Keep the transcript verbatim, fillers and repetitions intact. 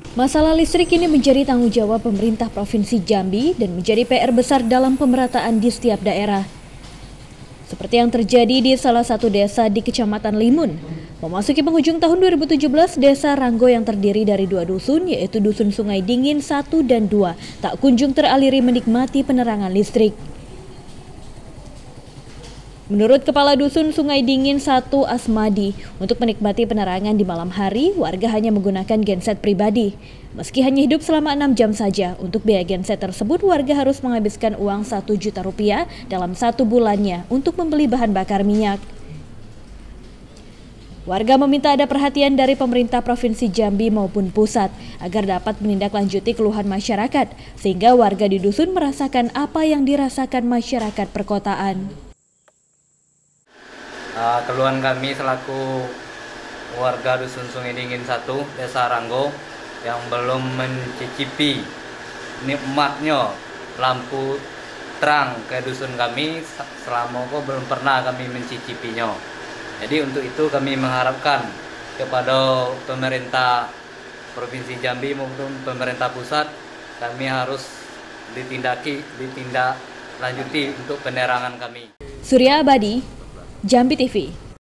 Masalah listrik ini menjadi tanggung jawab pemerintah Provinsi Jambi dan menjadi P R besar dalam pemerataan di setiap daerah. Seperti yang terjadi di salah satu desa di Kecamatan Limun. Memasuki penghujung tahun dua ribu tujuh belas, Desa Ranggo yang terdiri dari dua dusun, yaitu Dusun Sungai Dingin satu dan dua, tak kunjung teraliri menikmati penerangan listrik. Menurut Kepala Dusun Sungai Dingin satu Asmadi, untuk menikmati penerangan di malam hari, warga hanya menggunakan genset pribadi. Meski hanya hidup selama enam jam saja, untuk biaya genset tersebut warga harus menghabiskan uang satu juta rupiah dalam satu bulannya untuk membeli bahan bakar minyak. Warga meminta ada perhatian dari pemerintah Provinsi Jambi maupun pusat agar dapat menindaklanjuti keluhan masyarakat, sehingga warga di dusun merasakan apa yang dirasakan masyarakat perkotaan. Uh, keluhan kami selaku warga Dusun Sungai Dingin satu, Desa Ranggo, yang belum mencicipi nikmatnya lampu terang ke dusun kami selama kok belum pernah kami mencicipinya. Jadi untuk itu kami mengharapkan kepada pemerintah Provinsi Jambi maupun pemerintah pusat, kami harus ditindaki, ditindaklanjuti untuk penerangan kami. Surya Abadi, Jambi T V.